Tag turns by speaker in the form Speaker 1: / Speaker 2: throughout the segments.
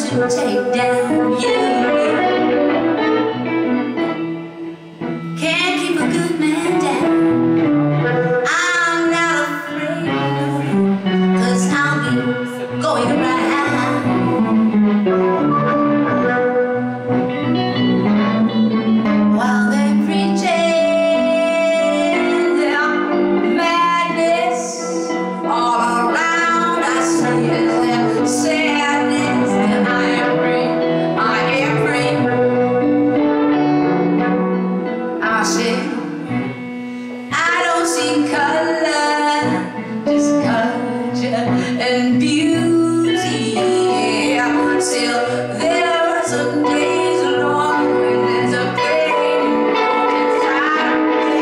Speaker 1: to take down you. Can't keep a good man down. I'm not afraid of you, 'cause I'll be going around. While they pretend their madness, all around I see is their sadness. And I am free, I am free. I said, I don't see color, just culture and beauty. Yeah, still there are some days long when there's a pain inside of me.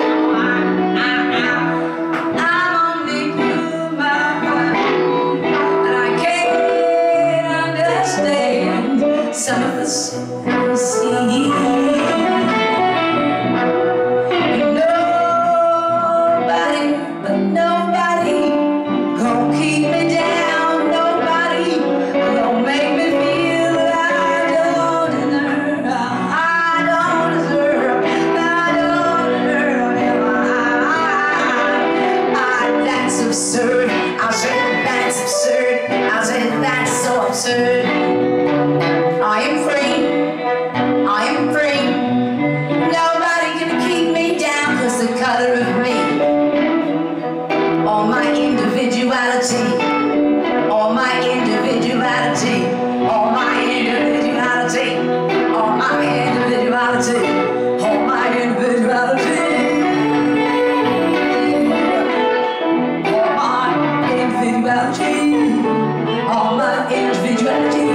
Speaker 1: I'm only human, and I can't understand some of the stuff I see. Nobody gonna keep me down. Nobody gonna make me feel that I don't deserve. I don't deserve. That's absurd. I said that's absurd. I said that's so absurd. I am free. I am free. Nobody can keep me down 'cause the color of me, all my individuality, all my individuality, all my individuality, all my individuality, all my individuality, all my individuality, all my individuality.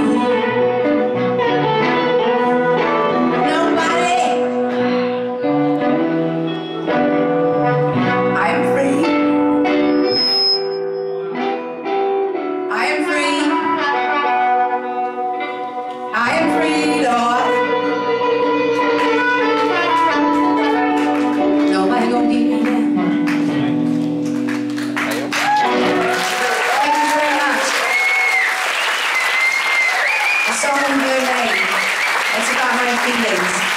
Speaker 1: I am free, Lord. Nobody gonna keep me down. Thank you very much. A song in your name. It's about my feelings.